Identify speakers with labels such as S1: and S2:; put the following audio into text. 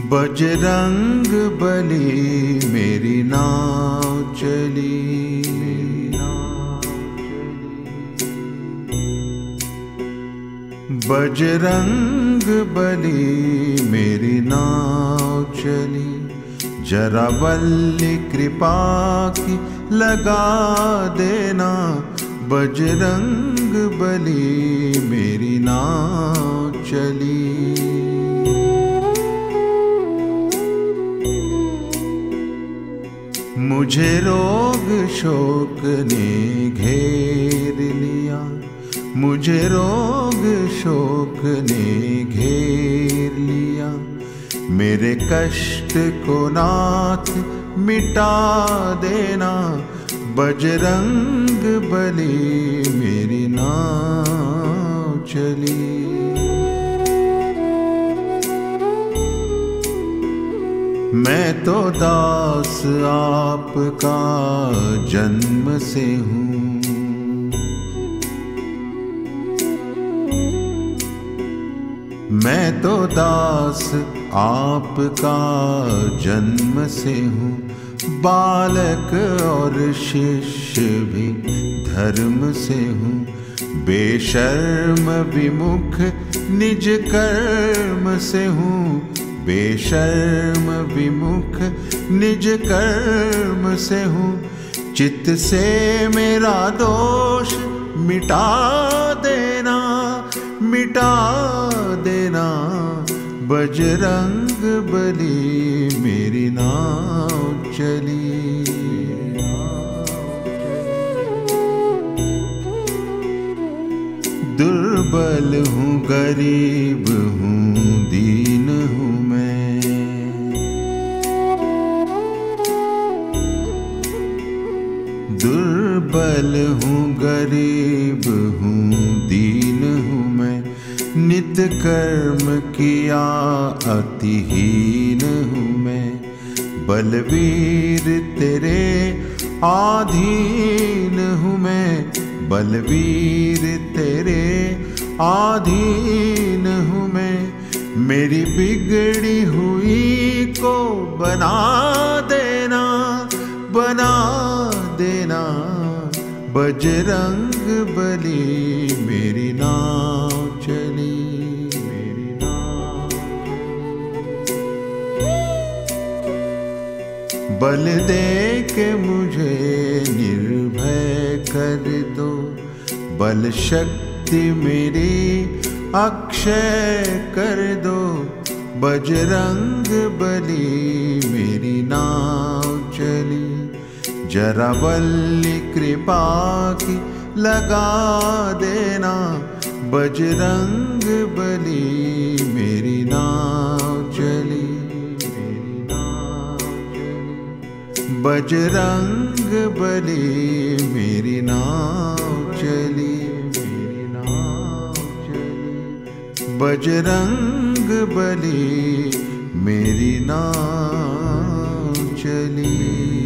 S1: बजरंग बली मेरी नाव चली। बजरंग बली मेरी नाव चली, जरा बल्ली कृपा की लगा देना। बजरंग बली मेरी नाव चली। मुझे रोग शोक ने घेर लिया, मुझे रोग शोक ने घेर लिया। मेरे कष्ट को नाथ मिटा देना। बजरंग बली मेरी नाव चली। मैं तो दास आपका जन्म से हूँ, मैं तो दास आपका जन्म से हूँ। बालक और शिष्य भी धर्म से हूँ। बेशर्म विमुख निज कर्म से हूँ, बेशर्म विमुख निज कर्म से हूँ। चित्त से मेरा दोष मिटा देना, मिटा देना। बजरंग बली मेरी नाव चली। दुर्बल हूँ गरीब हूँ दीन हूँ मैं, दुर्बल हूँ गरीब हूँ दीन हूँ मैं। नित कर्म किया अतिहीन हूँ मैं। बलवीर तेरे आधीन हूँ मैं, बलवीर तेरे आधीन हूँ मैं। मेरी बिगड़ी हुई को बना देना, बना देना। बजरंग बली मेरी नाव चली, मेरी नाव चली। बल दे के मुझे निर्भय कर दो, बल शक्ति मेरी अक्षय कर दो। बजरंग बली मेरी नाव चली, जरा बल्ली कृपा की लगा देना। बजरंग बली मेरी नाव चली, मेरी नाव चली। बजरंग बली मेरी नाव चली, मेरी नाव चली। बजरंग बली मेरी नाव चली।